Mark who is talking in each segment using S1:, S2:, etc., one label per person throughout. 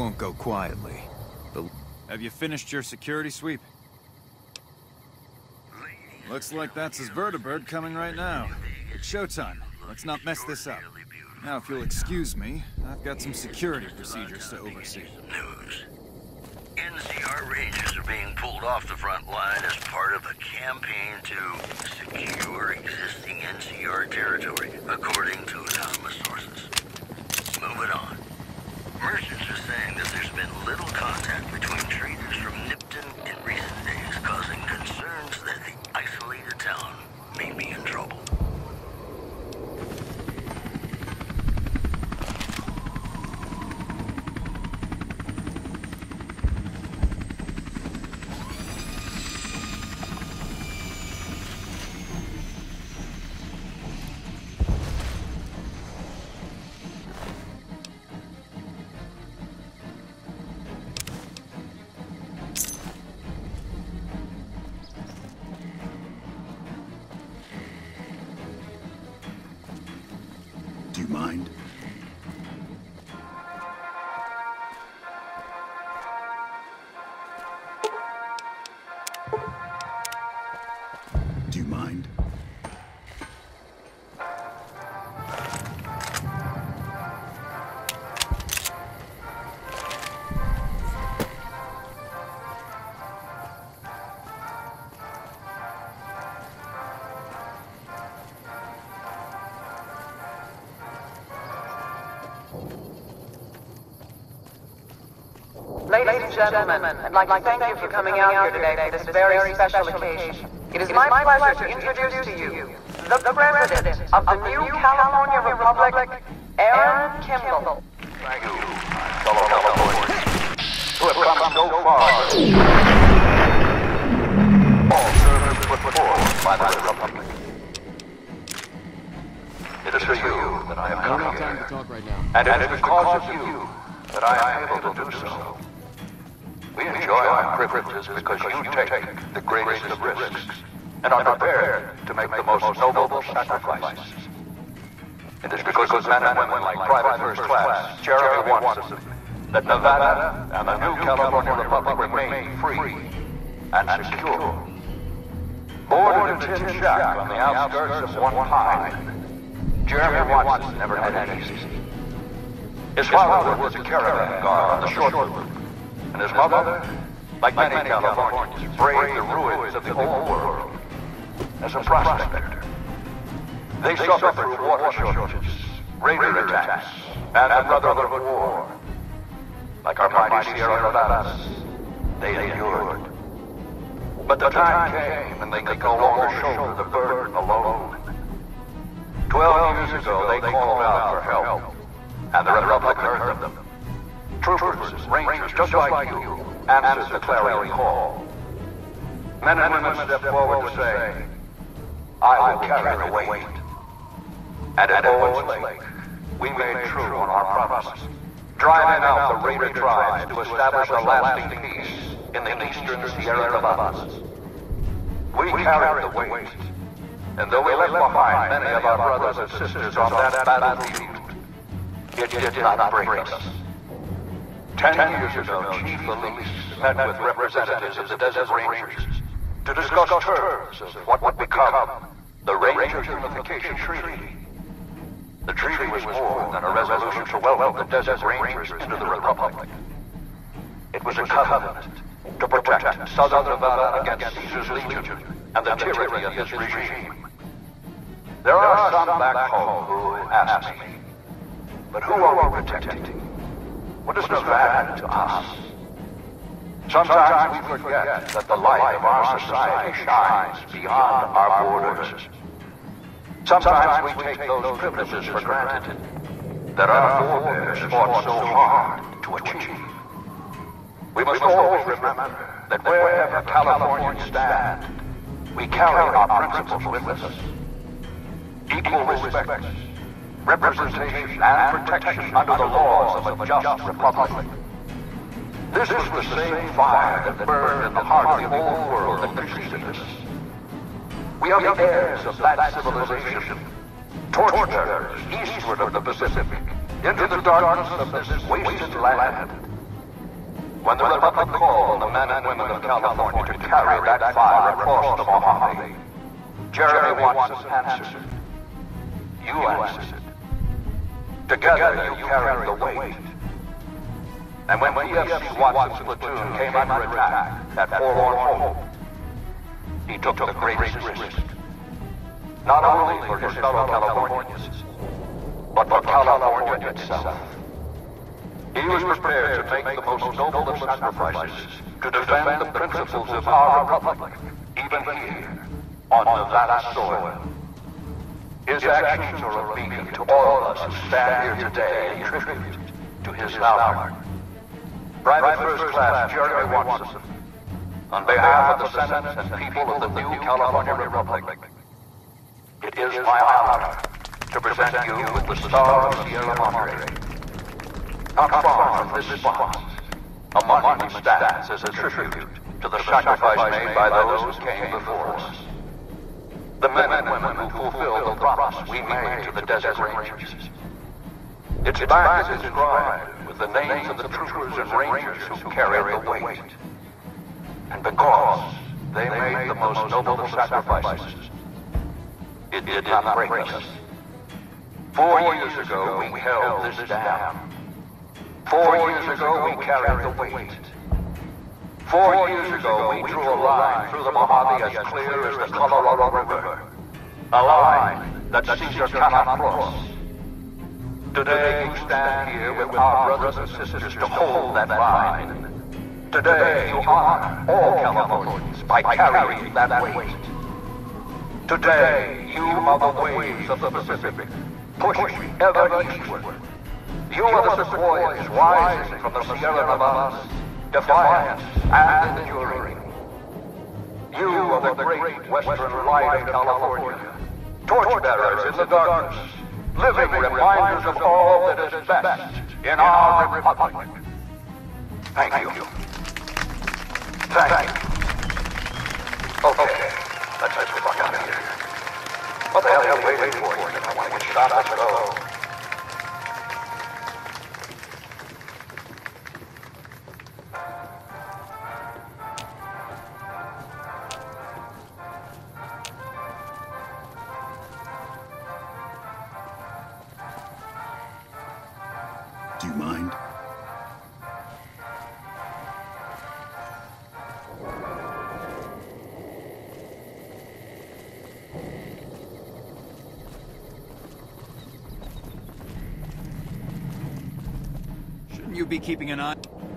S1: won't go quietly. Have you finished your security sweep? Looks like that's his vertibird coming right now. It's showtime. Let's not mess this up. Now, if you'll excuse me, I've got some security procedures to oversee.
S2: News. NCR Rangers are being pulled off the front line as part of a campaign to secure existing NCR territory, according to anonymous sources. Moving on. Merchants are saying that there's been little contact between traders from Nipton in recent days, causing concerns that the isolated town may be in trouble.
S3: Do you mind? Do you mind?
S4: Ladies and gentlemen, I'd like to thank you for coming out here today for this very special occasion. It is my pleasure to introduce to you the President of the new California Republic, Aaron Kimball.
S5: Thank you, fellow Californians, who have come so far. All service was performed by the Republic. It is for you that I have come here.
S6: Time to talk right now.
S5: And it is because of you that I am able to do so. We enjoy our privileges because you take the greatest of risks and are prepared to make the most noble sacrifices. It is because of men and women like Private First Class, Jeremy Watson, that Nevada and the new California Republic remain free and secure. Born in a tin shack on the outskirts of one pine, Jeremy Watson never had it easy. His father was a caravan guard on the short route, and his mother, like many Californians, braved the ruins of the old world as a prospector. They suffered through water shortages, raider attacks, and the Brotherhood War. Like our mighty Sierra Nevadas, they endured. But the time came when they could no longer shoulder the burden alone. 12 years ago, they called out for help, and the Republic heard them. Troopers, Rangers, just like you, answered the clarion call. Men and women stepped forward to say, I will carry the weight. And at Owens Lake, we made true on our promise, driving out the raider tribes to establish a lasting peace in the eastern Sierra Nevadas. We carried the weight, and though we left behind many of our brothers and sisters on that battlefield, it did not break us. 10 years ago, Chief Elise met with representatives of the Desert Rangers to discuss terms of what would become the Ranger Unification Treaty. The treaty was more than a resolution to welcome the Desert Rangers into the Republic. It was a covenant to protect Southern Nevada against Caesar's Legion and the tyranny of his regime. There are some back home who ask me, but who are we protecting? What does Nevada to us? Sometimes we forget that the light of our society shines beyond our borders. Sometimes we take those privileges for granted that our forebears fought so hard to achieve. We must always remember that wherever Californians stand, we carry our principles with us. Equal respect, representation, and protection under the laws of a just republic. This was the same fire that burned in the heart of the old world that preceded us. We are the heirs of that civilization, torchbearers eastward of the Pacific, into the darkness of this wasted land, when the Republic called on the men and women of California to carry that fire across the Mojave, Jeremy Watson answered. You answered. Together you carried the weight. And when PFC Watson's platoon came under attack at Forlorn Hope, he took the greatest risk. Not only for his fellow Californians, but for California itself. He was prepared to make the most noble of sacrifices to defend the principles of our republic, even here, on Nevada soil. His actions are a beacon to all of us who stand here today in tribute to his valor. Private First Class Jeremy Watson, on behalf of the Senate and people of the new California Republic, it is my honor to present you with the Star of Sierra Madre. Not far from this spot, a monument stands as a tribute to the sacrifice made by those who came before us. The men and women who fulfilled the promise we made to the desert rangers. Its back is inscribed with the names of the troopers and rangers who carried the weight. And because they made the most noble of sacrifices, it did not break us. 4 years ago, we held this dam. 4 years ago, we carried the weight. 4 years ago, we drew a line through the Mojave as clear as the Colorado River. A line that Caesar cannot cross. Today, you stand here with our brothers and sisters to hold that line. Today, you honor all Californians by carrying that weight. Today, you are the waves of the Pacific, pushing ever eastward. You are the sequoias rising from the Sierra Nevadas, defiant and enduring. You are the great western light of California, torchbearers in the darkness, living reminders of all that is best in our republic. Thank you. Thank you. Okay, let's get the fuck out of here. What the hell are you waiting for? I want to get shot. Let's go.
S3: Do you mind?
S1: Shouldn't you be keeping an eye?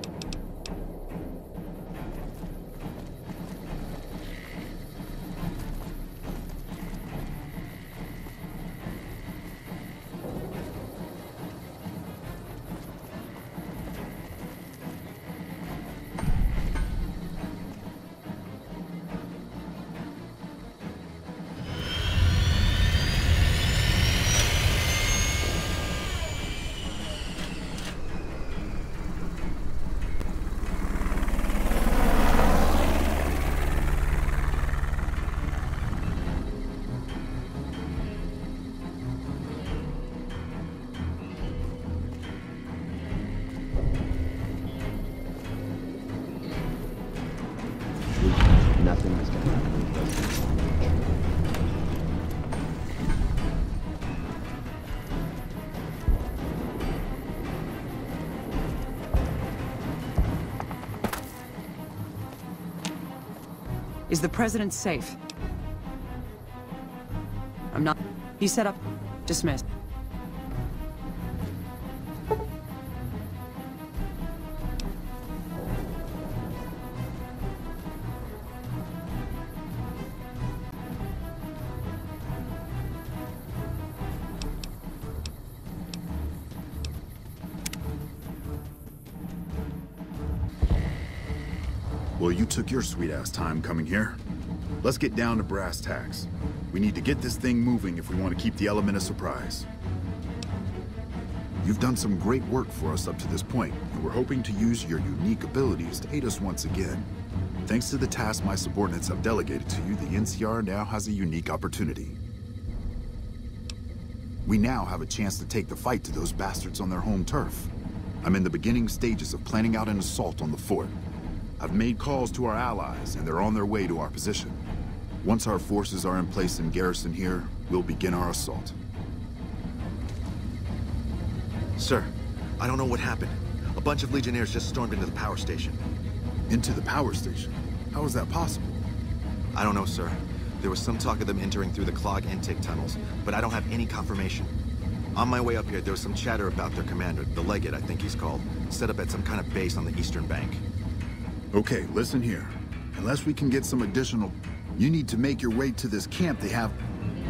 S6: Nothing is going to happen.
S7: Is the president safe? I'm not. He's set up. Dismissed.
S3: Well, you took your sweet-ass time coming here. Let's get down to brass tacks. We need to get this thing moving if we want to keep the element of surprise. You've done some great work for us up to this point, and we're hoping to use your unique abilities to aid us once again. Thanks to the task my subordinates have delegated to you, the NCR now has a unique opportunity. We now have a chance to take the fight to those bastards on their home turf. I'm in the beginning stages of planning out an assault on the fort. I've made calls to our allies, and they're on their way to our position. Once our forces are in place in garrison here, we'll begin our assault.
S8: Sir, I don't know what happened. A bunch of Legionnaires just stormed into the power station.
S3: Into the power station? How is that possible?
S8: I don't know, sir. There was some talk of them entering through the clog intake tunnels, but I don't have any confirmation. On my way up here, there was some chatter about their commander, the Legate, I think he's called, set up at some kind of base on the eastern bank.
S3: Okay, listen here. Unless we can get some additional... You need to make your way to this camp they have...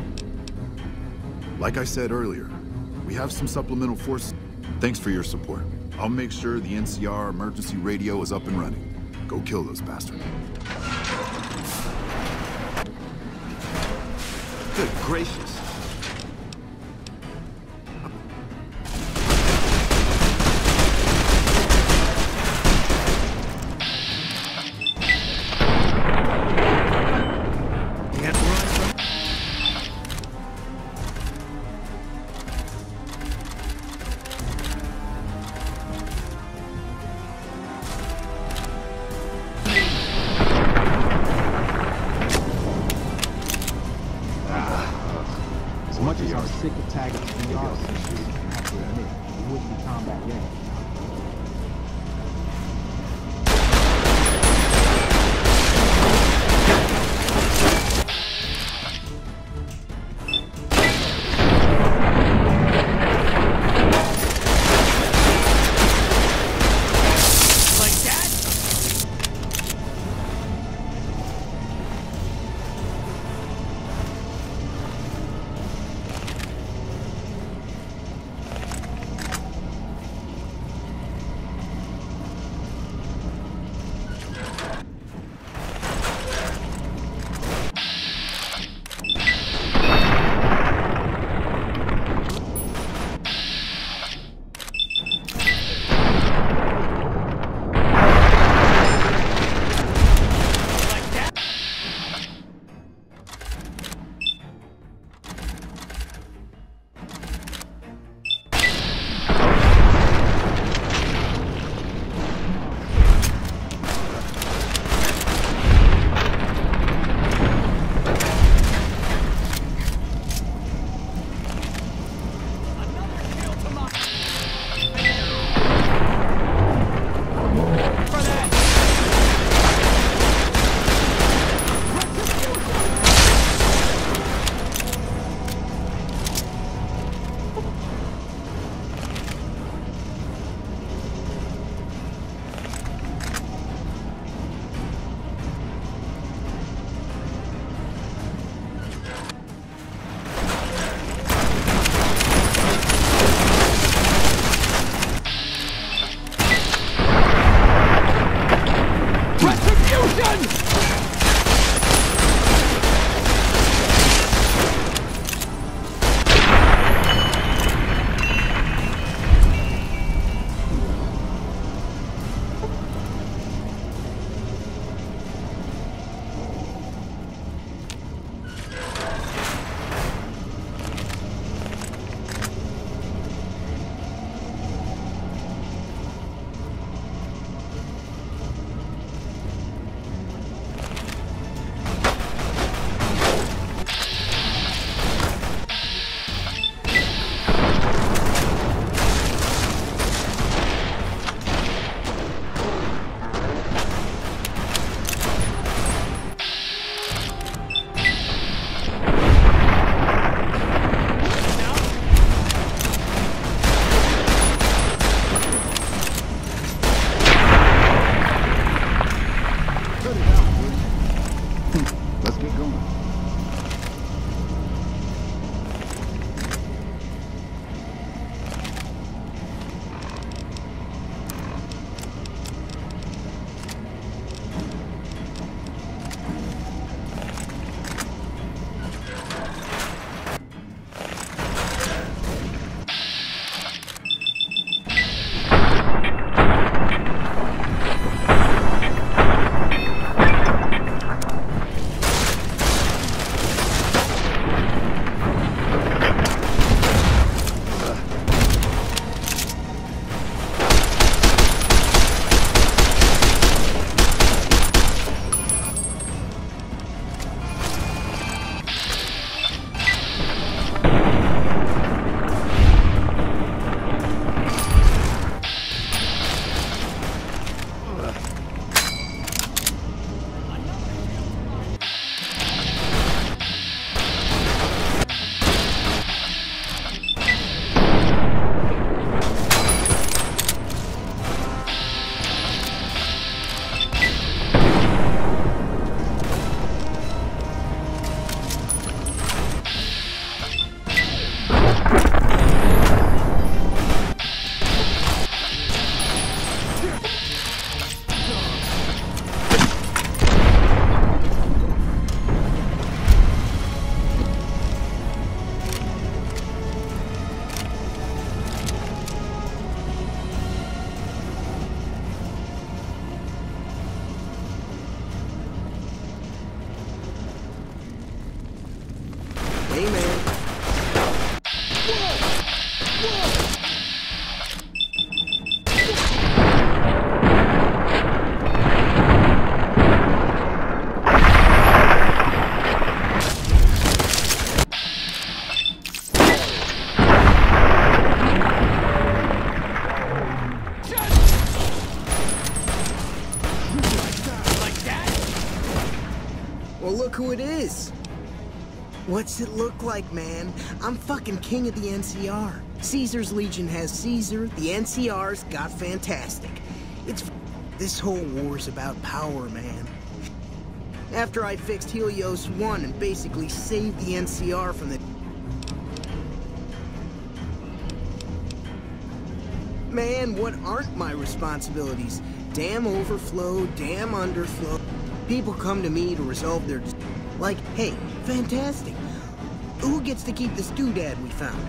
S3: Like I said earlier, we have some supplemental forces. Thanks for your support. I'll make sure the NCR emergency radio is up and running. Go kill those bastards.
S8: Good gracious.
S6: Sick of tagging the yards and shit. I have to admit, it wouldn't be combat yet.
S9: Well, look who it is. What's it look like, man? I'm fucking king of the NCR. Caesar's Legion has Caesar, the NCR's got Fantastic. This whole war's about power, man. After I fixed Helios 1 and basically saved the NCR from the... Man, what aren't my responsibilities? Damn overflow, damn underflow. People come to me to resolve their... Like, hey, Fantastic. Who gets to keep this doodad we found?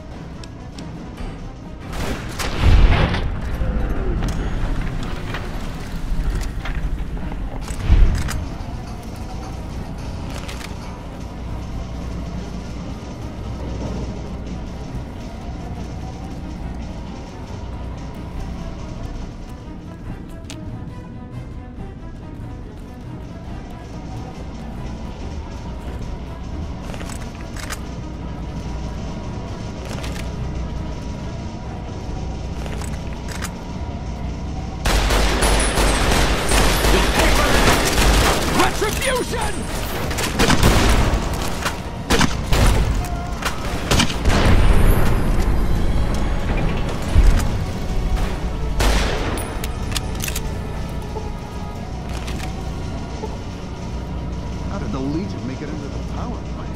S10: How did the Legion make it into the power plant?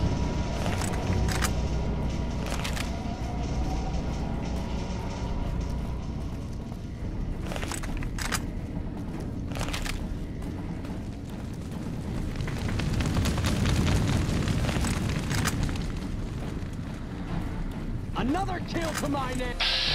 S11: Another kill to my name.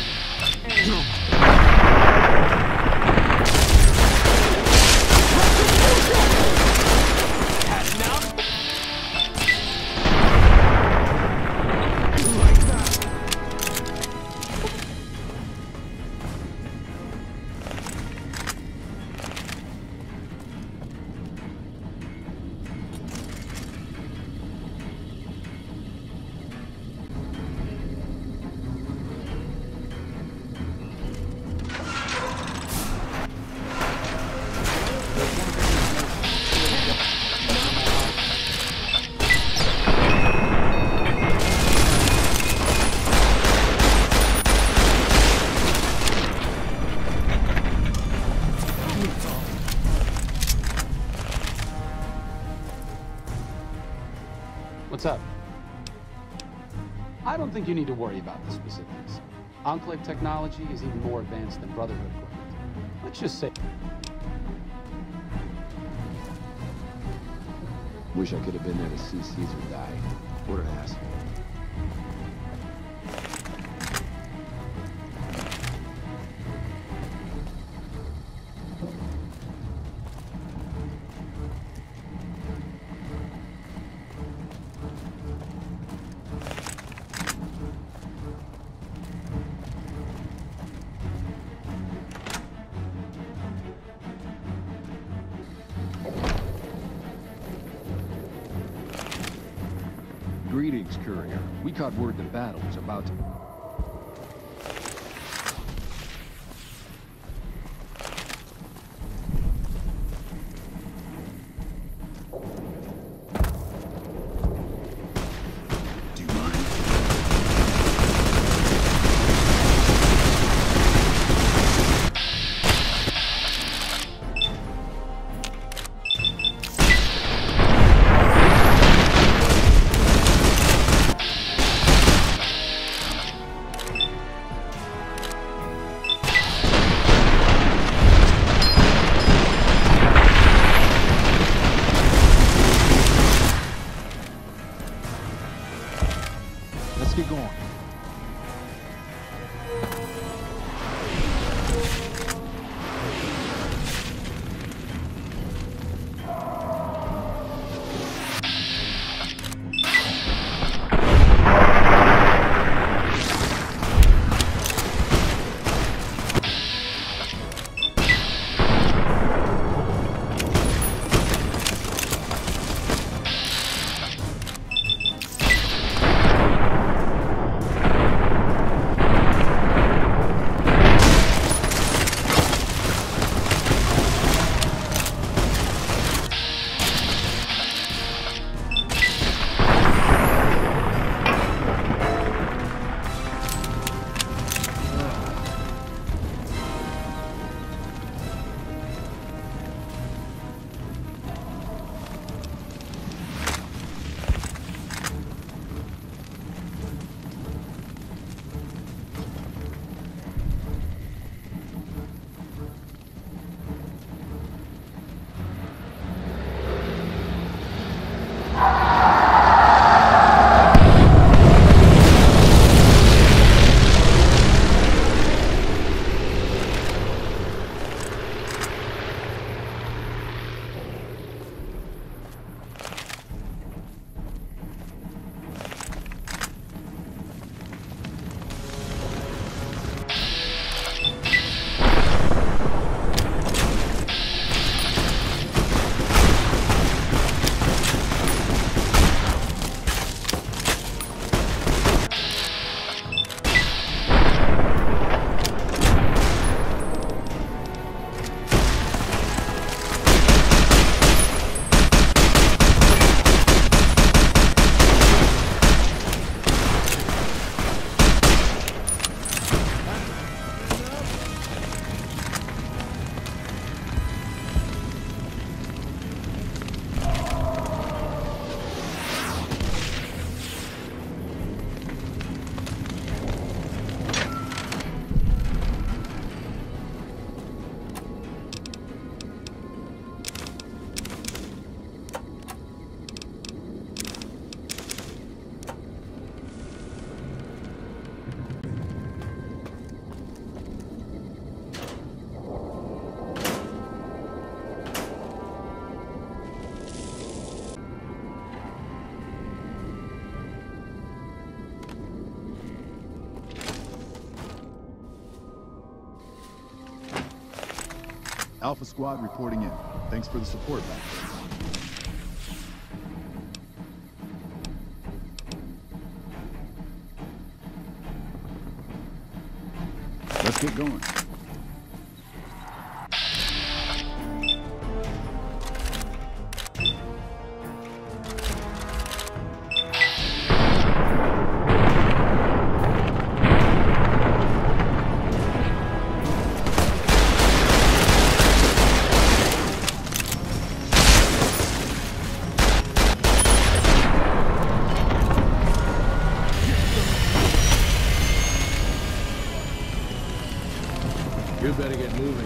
S6: What's up? I don't think you need to worry about the specifics. Enclave technology is even more advanced than Brotherhood equipment. Let's just say...
S10: Wish I could have been there to see Caesar die. What an asshole. Greetings, courier. We caught word the battle was about to...
S3: Alpha Squad reporting in. Thanks for the support back there. Let's get going.
S10: You better get moving.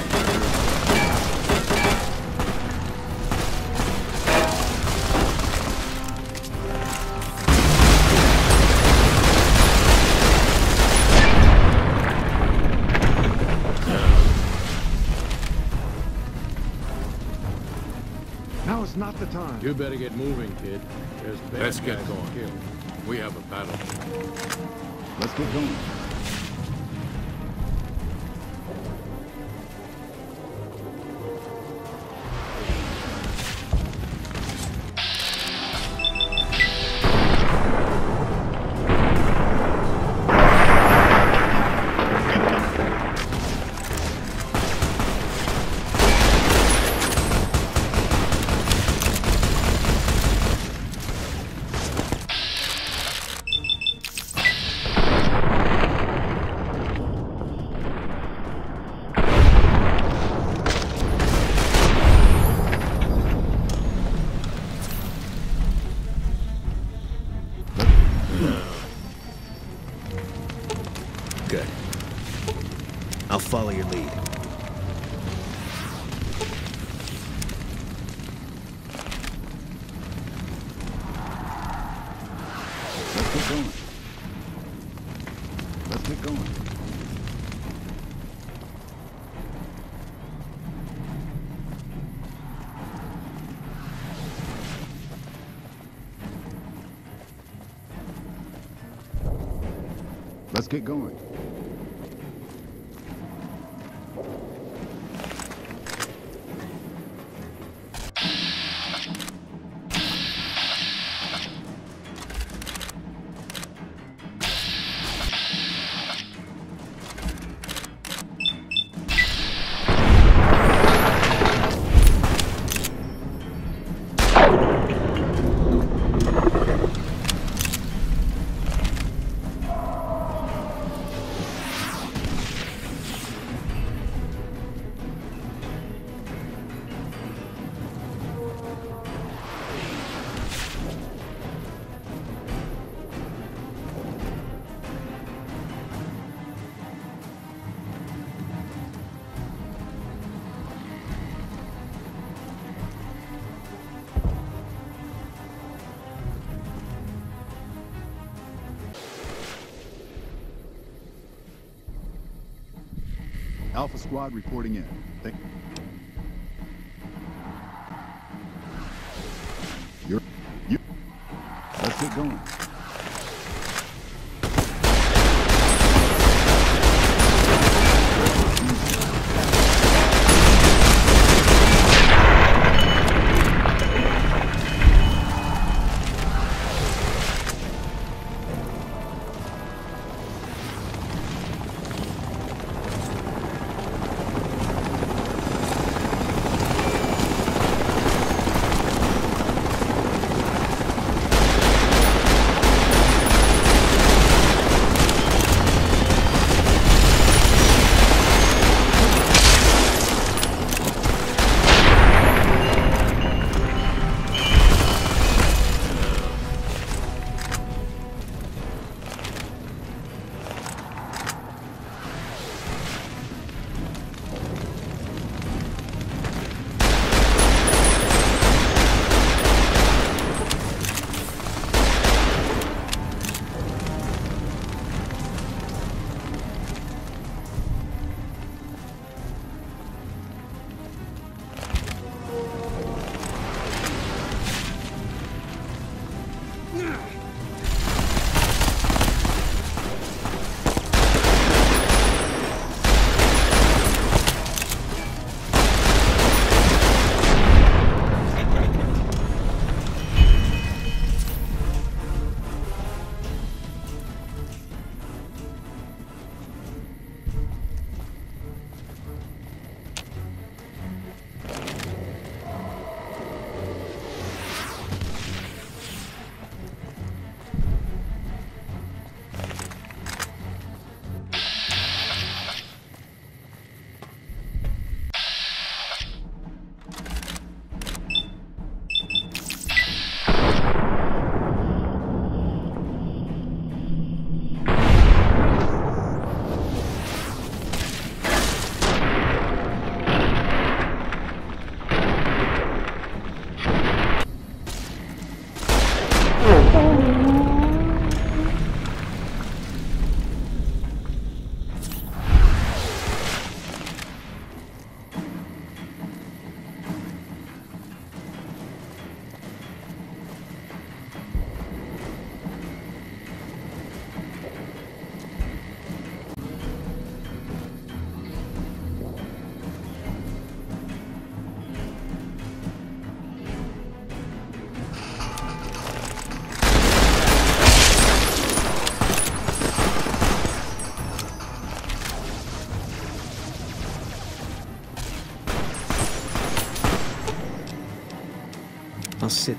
S12: Now is not the time.
S10: You better get moving, kid. There's bad
S12: Let's get
S10: guys
S12: going.
S10: killed. We have a battle.
S3: Let's get going.
S13: Good. I'll follow your lead.
S3: Let's get going. Let's get going. Let's get going. Alpha Squad reporting in. Let's get going.
S13: I'll sit.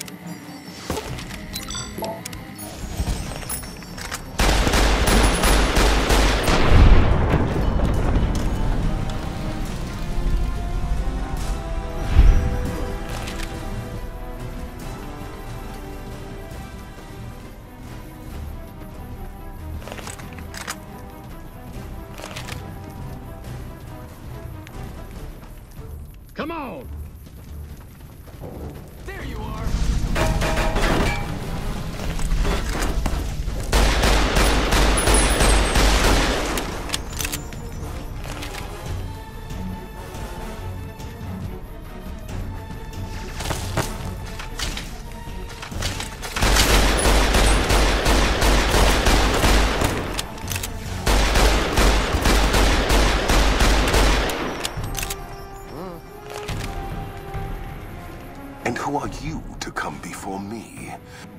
S11: Come on! There you are!
S14: And who are you to come before me?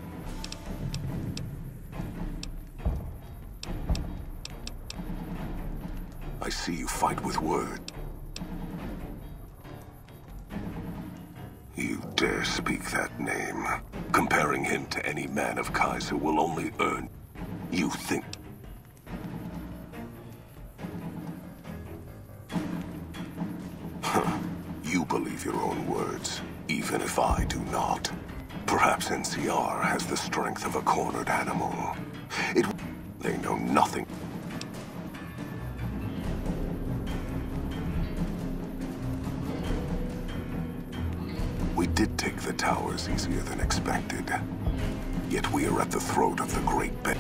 S14: I see you fight with words. You dare speak that name. Comparing him to any man of Kaiser will only earn you think. You believe your own words, even if I do not. Perhaps NCR has the strength of a cornered animal. They know nothing. We did take the towers easier than expected. Yet we are at the throat of the Great Bet.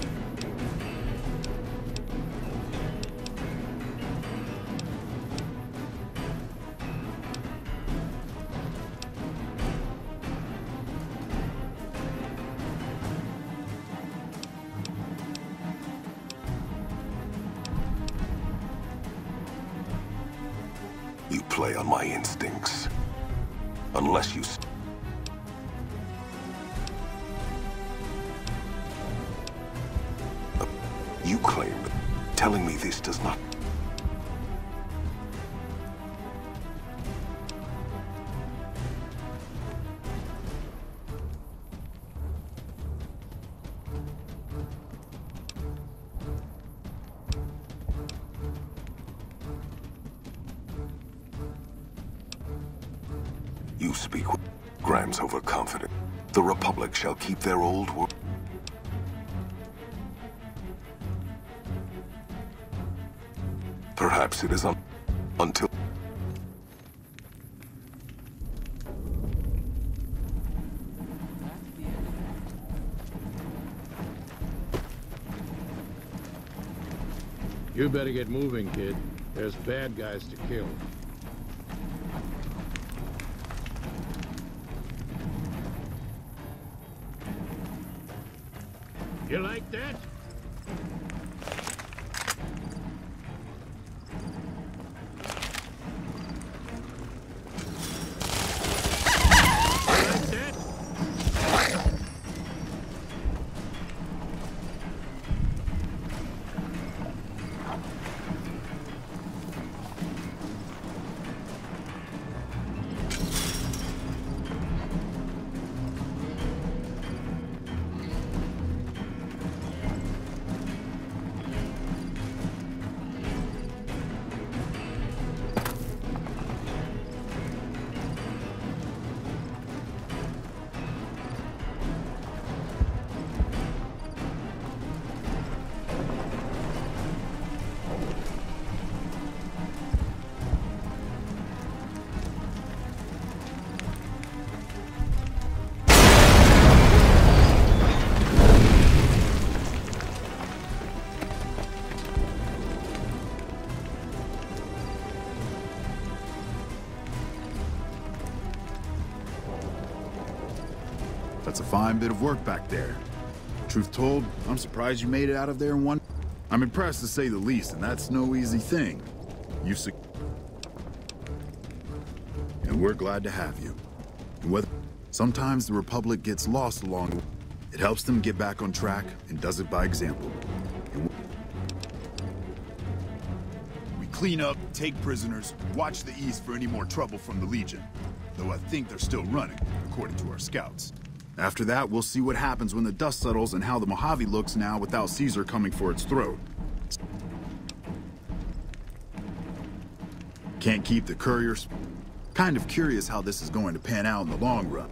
S14: You play on my instincts. Unless you... You claim that telling me this does not... You speak with Graham's overconfident. The Republic shall keep their old word. Perhaps it is until...
S10: You better get moving, kid. There's bad guys to kill. You like that?
S3: That's a fine bit of work back there. Truth told, I'm surprised you made it out of there in one... I'm impressed to say the least, and that's no easy thing. And we're glad to have you. And whether... Sometimes the Republic gets lost along the way. It helps them get back on track, and does it by example. We clean up, take prisoners, watch the East for any more trouble from the Legion. Though I think they're still running. according to our scouts. After that, we'll see what happens when the dust settles and how the Mojave looks now without Caesar coming for its throat. Can't keep the couriers. Kind of curious how this is going to pan out in the long run.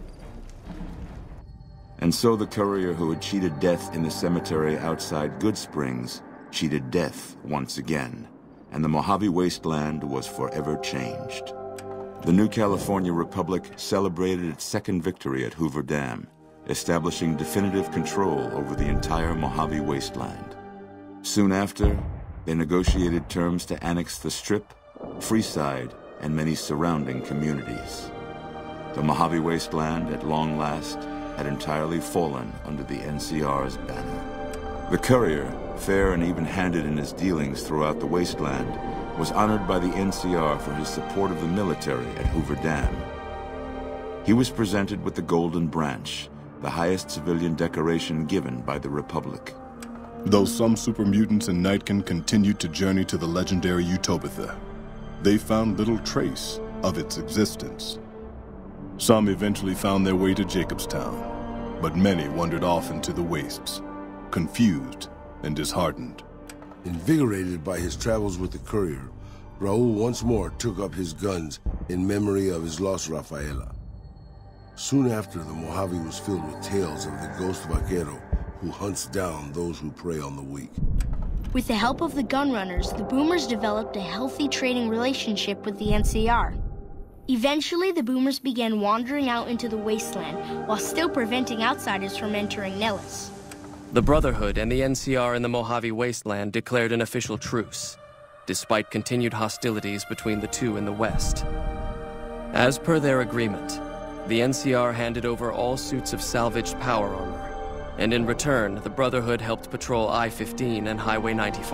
S15: And so the courier who had cheated death in the cemetery outside Good Springs cheated death once again, and the Mojave wasteland was forever changed. The new California Republic celebrated its second victory at Hoover Dam, establishing definitive control over the entire Mojave wasteland. Soon after, they negotiated terms to annex the Strip, Freeside, and many surrounding communities. The Mojave wasteland, at long last, had entirely fallen under the NCR's banner. The courier, fair and even-handed in his dealings throughout the wasteland, was honored by the NCR for his support of the military at Hoover Dam. He was presented with the Golden Branch, the highest civilian decoration given by the Republic.
S16: Though some super mutants in Nightkin continued to journey to the legendary Utopia, they found little trace of its existence. Some eventually found their way to Jacobstown, but many wandered off into the wastes, confused and disheartened.
S17: Invigorated by his travels with the courier, Raul once more took up his guns in memory of his lost Rafaela. Soon after, the Mojave was filled with tales of the ghost vaquero who hunts down those who prey on the weak.
S18: With the help of the gunrunners, the Boomers developed a healthy trading relationship with the NCR. Eventually, the Boomers began wandering out into the wasteland while still preventing outsiders from entering Nellis.
S19: The Brotherhood and the NCR in the Mojave wasteland declared an official truce, despite continued hostilities between the two in the west. As per their agreement, the NCR handed over all suits of salvaged power armor, and in return, the Brotherhood helped patrol I-15 and Highway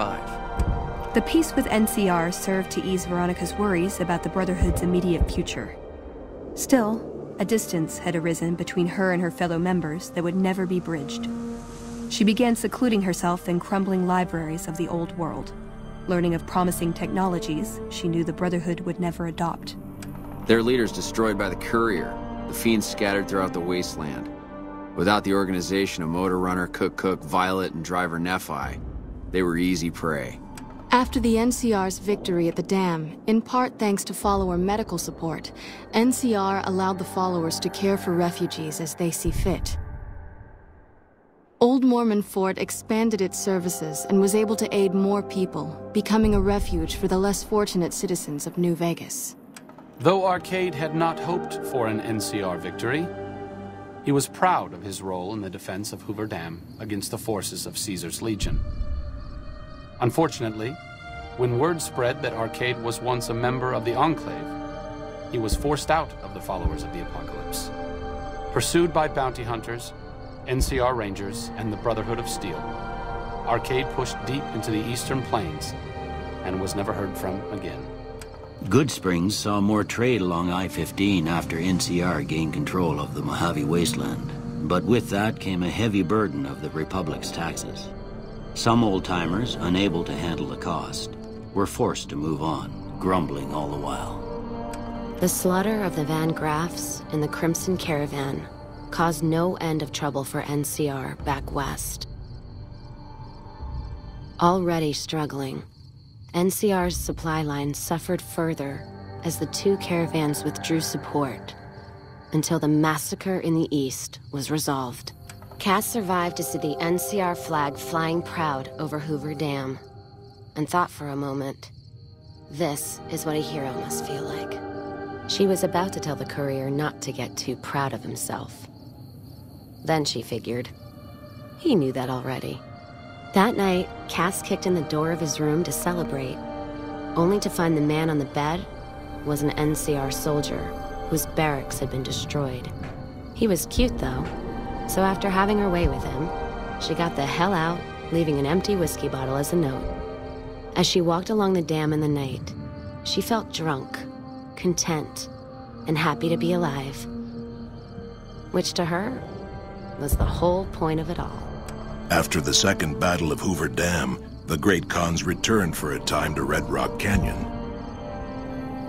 S19: 95.
S20: The peace with NCR served to ease Veronica's worries about the Brotherhood's immediate future. Still, a distance had arisen between her and her fellow members that would never be bridged. She began secluding herself in crumbling libraries of the old world, learning of promising technologies she knew the Brotherhood would never adopt.
S21: Their leaders destroyed by the courier, the fiends scattered throughout the wasteland. Without the organization of Motor Runner, Cook, Violet, and Driver Nephi, they were easy prey.
S22: After the NCR's victory at the dam, in part thanks to follower medical support, NCR allowed the followers to care for refugees as they see fit. Old Mormon Fort expanded its services and was able to aid more people, becoming a refuge for the less fortunate citizens of New Vegas.
S6: Though Arcade had not hoped for an NCR victory, he was proud of his role in the defense of Hoover Dam against the forces of Caesar's Legion. Unfortunately, when word spread that Arcade was once a member of the Enclave, he was forced out of the followers of the Apocalypse. Pursued by bounty hunters, NCR Rangers, and the Brotherhood of Steel, Arcade pushed deep into the Eastern Plains and was never heard from again.
S23: Good Springs saw more trade along I-15 after NCR gained control of the Mojave wasteland, but with that came a heavy burden of the Republic's taxes. Some old-timers, unable to handle the cost, were forced to move on, grumbling all the while.
S24: The slaughter of the Van Graffs and the Crimson Caravan caused no end of trouble for NCR back west. Already struggling, NCR's supply line suffered further as the two caravans withdrew support until the massacre in the east was resolved. Cass survived to see the NCR flag flying proud over Hoover Dam and thought for a moment, this is what a hero must feel like. She was about to tell the courier not to get too proud of himself. Then she figured, he knew that already. That night, Cass kicked in the door of his room to celebrate, only to find the man on the bed was an NCR soldier whose barracks had been destroyed. He was cute, though, so after having her way with him, she got the hell out, leaving an empty whiskey bottle as a note. As she walked along the dam in the night, she felt drunk, content, and happy to be alive, which to her was the whole point of it all.
S25: After the Second Battle of Hoover Dam, the Great Khans returned for a time to Red Rock Canyon.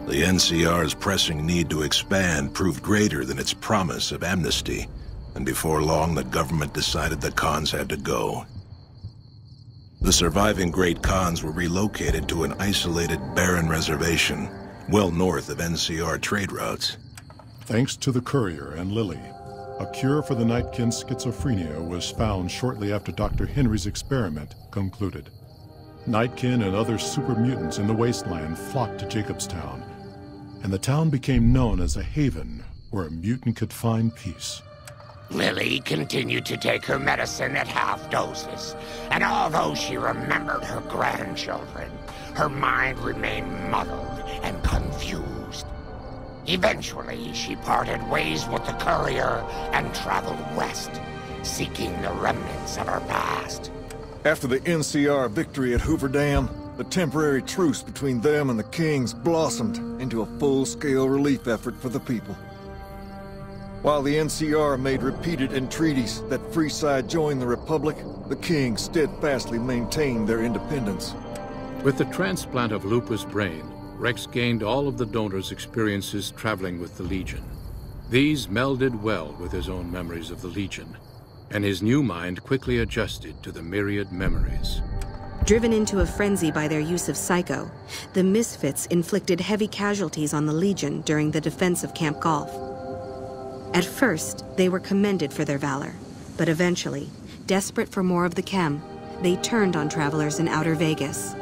S25: The NCR's pressing need to expand proved greater than its promise of amnesty, and before long the government decided the Khans had to go. The surviving Great Khans were relocated to an isolated, barren reservation, well north of NCR trade routes.
S16: Thanks to the Courier and Lily, a cure for the Nightkin's schizophrenia was found shortly after Dr. Henry's experiment concluded. Nightkin and other super mutants in the wasteland flocked to Jacobstown, and the town became known as a haven where a mutant could find peace.
S1: Lily continued to take her medicine at half doses, and although she remembered her grandchildren, her mind remained muddled and confused. Eventually, she parted ways with the Courier and traveled west, seeking the remnants of her past.
S2: After the NCR victory at Hoover Dam, the temporary truce between them and the Kings blossomed into a full-scale relief effort for the people. While the NCR made repeated entreaties that Freeside join the Republic, the Kings steadfastly maintained their independence.
S10: With the transplant of Lupus' brain, Rex gained all of the donor's experiences traveling with the Legion. These melded well with his own memories of the Legion, and his new mind quickly adjusted to the myriad memories.
S4: Driven into a frenzy by their use of Psycho, the Misfits inflicted heavy casualties on the Legion during the defense of Camp Golf. At first, they were commended for their valor, but eventually, desperate for more of the chem, they turned on travelers in Outer Vegas.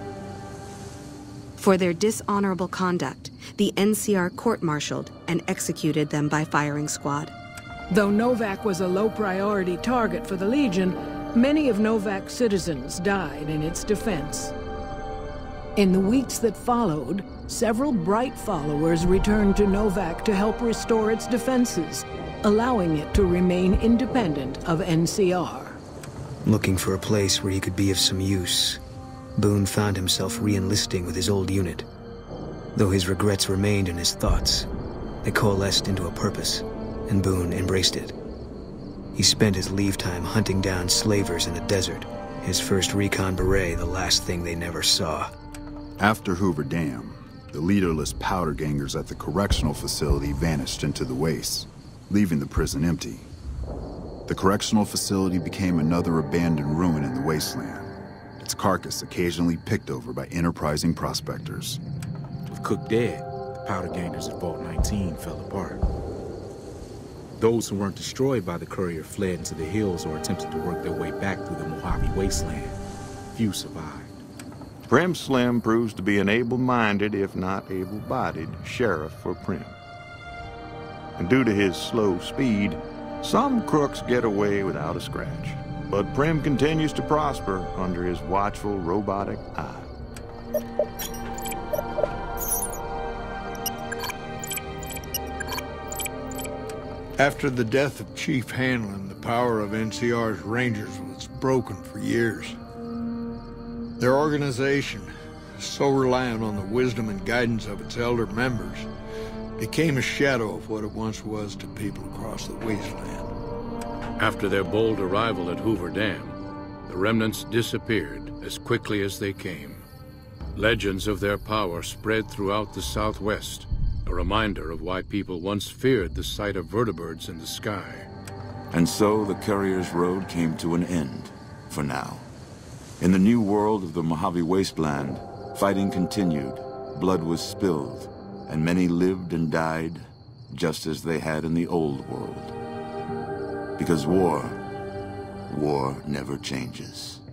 S4: For their dishonorable conduct, the NCR court-martialed and executed them by firing squad.
S5: Though Novak was a low-priority target for the Legion, many of Novak's citizens died in its defense. In the weeks that followed, several bright followers returned to Novak to help restore its defenses, allowing it to remain independent of NCR.
S13: Looking for a place where he could be of some use, Boone found himself re-enlisting with his old unit. Though his regrets remained in his thoughts, they coalesced into a purpose, and Boone embraced it. He spent his leave time hunting down slavers in the desert, his first recon beret the last thing they never saw.
S3: After Hoover Dam, the leaderless powder gangers at the correctional facility vanished into the wastes, leaving the prison empty. The correctional facility became another abandoned ruin in the wasteland, its carcass occasionally picked over by enterprising prospectors.
S7: With Cook dead, the powder gangers at Vault 19 fell apart. Those who weren't destroyed by the Courier fled into the hills or attempted to work their way back through the Mojave Wasteland. Few survived.
S26: Prim Slim proves to be an able-minded, if not able-bodied, sheriff for Prim. And due to his slow speed, some crooks get away without a scratch. But Prim continues to prosper under his watchful, robotic eye.
S27: After the death of Chief Hanlon, the power of NCR's Rangers was broken for years. Their organization, so reliant on the wisdom and guidance of its elder members, became a shadow of what it once was to people across the wasteland.
S10: After their bold arrival at Hoover Dam, the remnants disappeared as quickly as they came. Legends of their power spread throughout the Southwest, a reminder of why people once feared the sight of vertibirds in the sky.
S15: And so the Courier's road came to an end, for now. In the new world of the Mojave Wasteland, fighting continued, blood was spilled, and many lived and died just as they had in the old world. Because war never changes.